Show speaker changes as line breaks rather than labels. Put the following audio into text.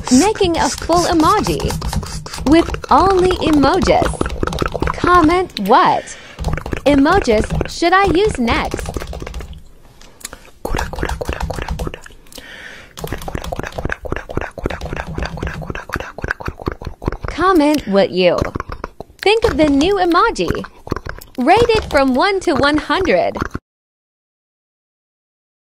Making a full emoji with only emojis. Comment what emojis should I use next? Comment what you think of the new emoji. Rate it from 1 to 100.